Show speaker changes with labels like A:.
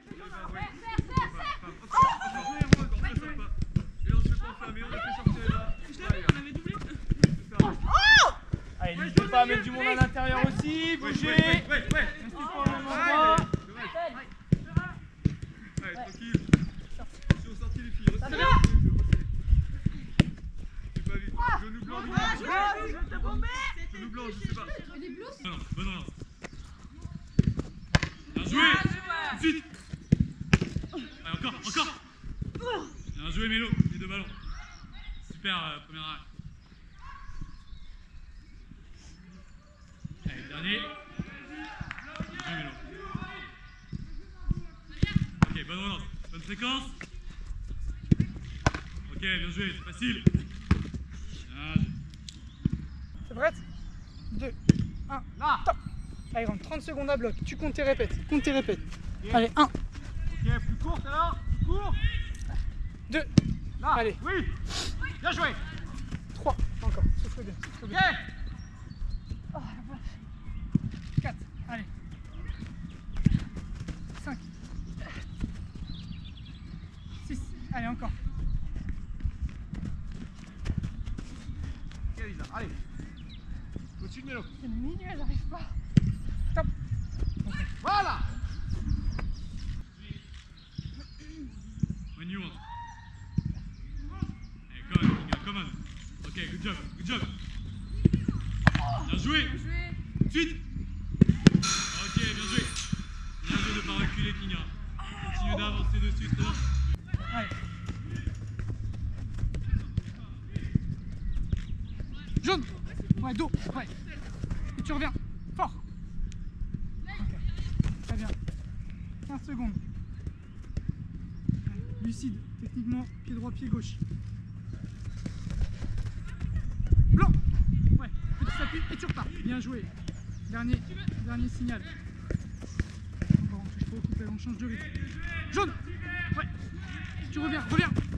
A: Allez, n'hésitez pas à mettre du monde à l'intérieur aussi, bougez. Restez pour le moment.
B: Allez, tranquille. Si on sortit les filles, restez là. C'est pas vite. Genou blanc, genou blanc, je sais pas. Bonne relance. Bien joué. Vite. Allez, encore. Bien joué, Mélo, les deux ballons. Super, première arrêt. Allez, dernier. Bien joué, Mélo. Ok, bonne relance. Bonne séquence. Ok, bien joué, c'est facile.
C: C'est prête? 2, 1, top. Allez, rentre 30 secondes à bloc. Tu comptes tes répètes. Okay. Allez, 1.
B: Ok, plus courte alors. Plus court.
C: 2.
B: Là.
C: Allez.
B: Oui. Bien joué.
C: 3. Encore. Souffle bien.
B: Ok.
C: 4. Allez. 5. 6. Allez, encore.
B: Ok, Lisa. Allez. Au-dessus de Mélo.
C: C'est le milieu, j'arrive pas. Top. Okay.
B: Voilà. When you want. Hey, come on. Ok, good job. Bien joué. Suite. Ok, bien joué. Bien joué de ne pas reculer, Kinga. Continue d'avancer dessus, c'est bon.
C: Allez. Jaune. Ouais, dos. Ouais. Et tu reviens. Fort. Ok. Très bien. 15 secondes. Lucide. Techniquement, pied droit, pied gauche. Blanc. Ouais. Petit appui et tu repars. Bien joué. Dernier signal. Encore, on touche pas au coupé, on change de rythme. Jaune. Ouais. Tu reviens.